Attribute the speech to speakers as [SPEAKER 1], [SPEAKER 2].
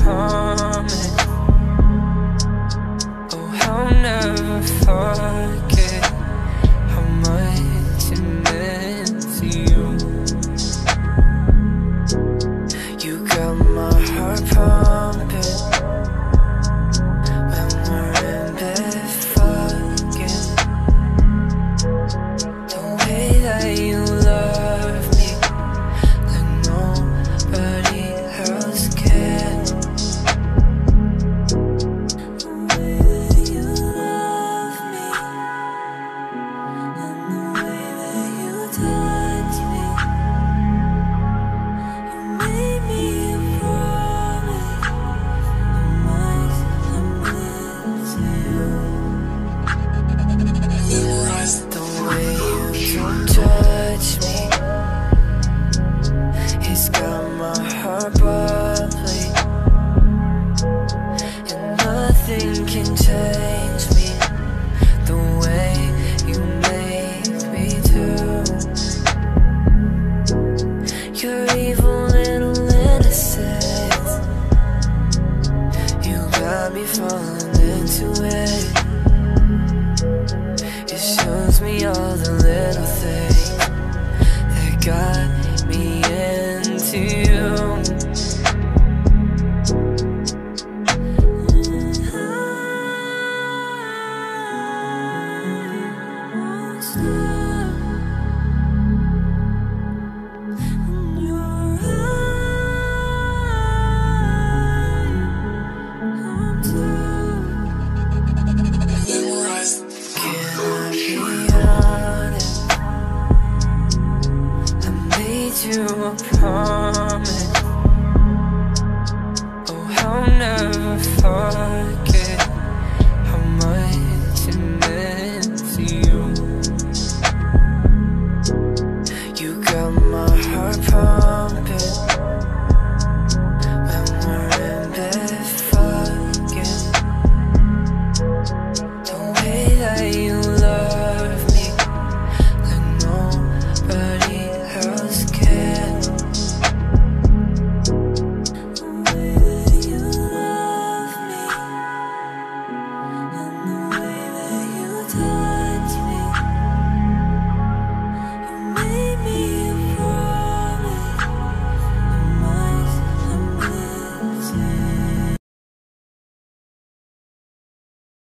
[SPEAKER 1] promise. Oh, I'll never forget how much it meant to you. You got my heart pumping when we're in bed fucking. The way that you love me like nobody else can. The way that you love me and the way that you touch me. You made me a promise how much I meant to you. The way you don't touch me, it's got my heart bubbly, and nothing can change me the way you make me do. Your evil little innocence, you got me falling into it. It shows me all the little things that got me into you. You a promise.